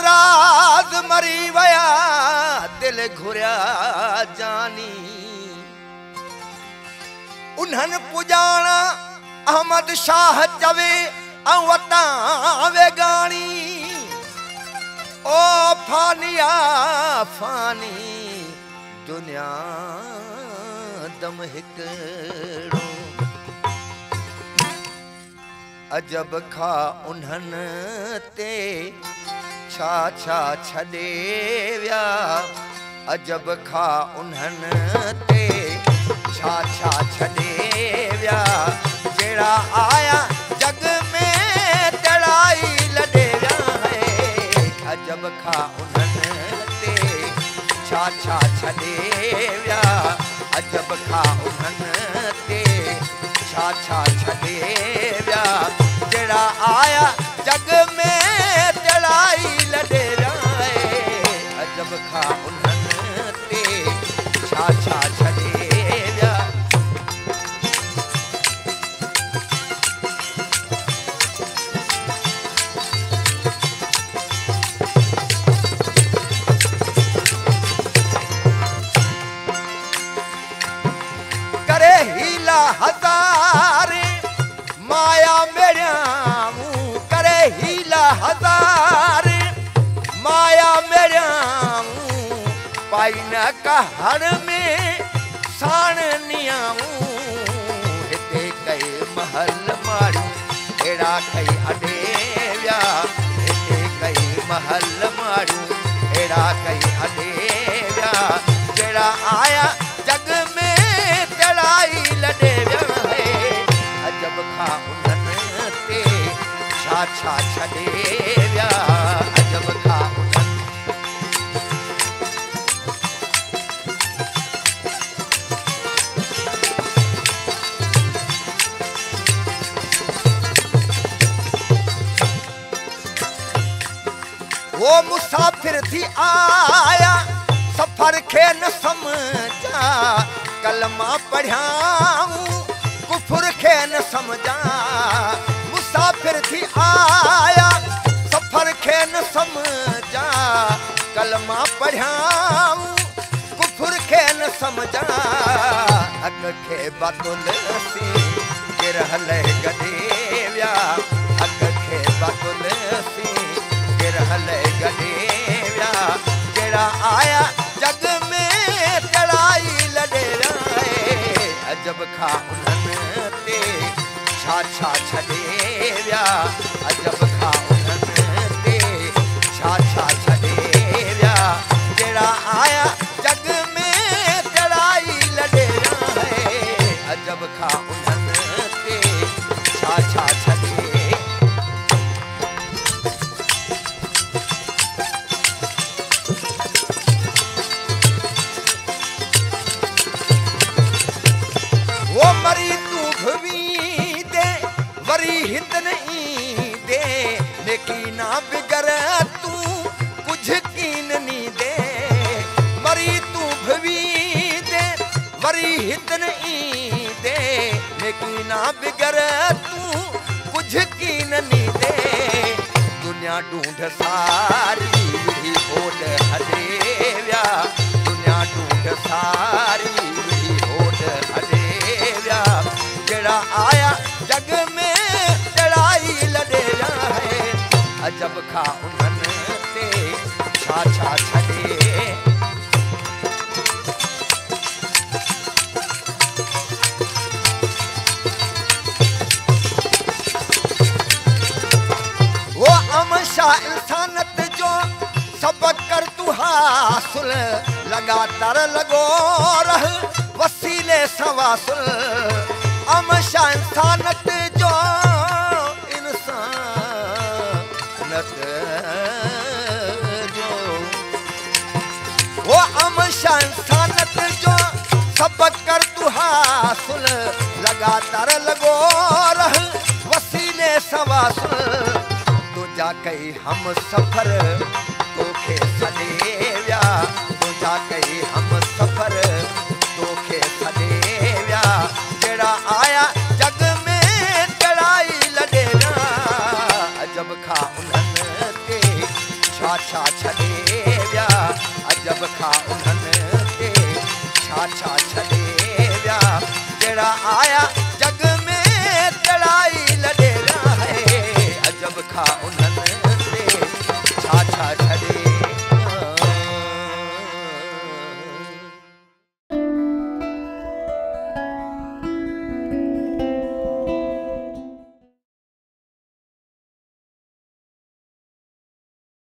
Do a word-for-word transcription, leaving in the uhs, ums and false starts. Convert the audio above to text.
नाराज मरी वया दिल घुरिया जानी उन्हन पुजाना अहमद शाह चवे अवता वेगानी ओ फानिया फानी दुनिया दम हिकड़ो अजब खा उन्हन ते छा छा छॾे विया अजब खा उन्हन ते छा छा छॾे विया जहिड़ा आया जग में तड़ाई लॾे विया है अजब खा उन्हन ते छा छा छॾे विया अजब खा उन्हन ते छा छा छॾे विया जहिड़ा आया जग में तड़ाई लॾे विया अजब खा उन्हन ते छा छा छॾे विया करे हीला हजार माया मेरिया करे हीला हजार माया मेरिया पाई न कहर में साण नियाऊं हिते कई महल मारू अहिड़ा कई अॾे विया हिते कई महल मारू अहिड़ा कई अॾे विया जहिड़ा आया जग में तड़ाई लॾे विया है अजब खा उन्हनि ते छा छा छॾे विया अजब खा उन्हनि वो मुसाफिर थी आया सफर खे न समझा कलमा पढ़ियाऊं कुफर खे न समझा मुसाफिर थी आया सफर खे न समझा कलमा पढ़ियाऊं कुफर खे न समझा अग खे बातुल सी गिरहल गॾे विया अग खे बातुल सी गिरहल गॾे विया जहिड़ा आया जग में तड़ाई लॾे विया अजब खा उन्हनि ते छा छा छॾे विया अजब खा उन्हनि ते छा छा छॾे विया जहिड़ा आया जग में तड़ाई लॾे विया अजब खा उन्हनि ते छा छा छॾे वो मरी तू भवी दे वरी हिंदन ई दे लेकिन ना बिगर तू कुछ कीन नी दे मरी तू भवी दे वरी हिंदन ई दे लेकिन ना बिगर तू कुछ कीन नी दे दुनिया ढूंढ सारी विधी होड़ हले विया दुनिया ढूंढ सारी विधी होड़ हले जड़ा आया जग में तड़ाई लॾे विया है अजब खा उन्हनि ते छा छा छॾे वो अमशा इंसानत जो सबक कर तू हासिल लगातार लगो रह वसीले सवासिल अमशा इंसानत जो इंसानत जो वो अमशा इंसानत जो सबक कर तू हासिल लगातार लगो रह वसीले सवासिल तुझा कई हम सफर तोखे सॾे विया तुझा कई हम सफर तोखे सॾे विया जहिड़ा आया जग में तड़ाई लॾे विया अजब खा उन्हनि ते छा छा छा छॾे विया अजब खां उन्हनि ते छा छा छॾे विया जहिड़ा आया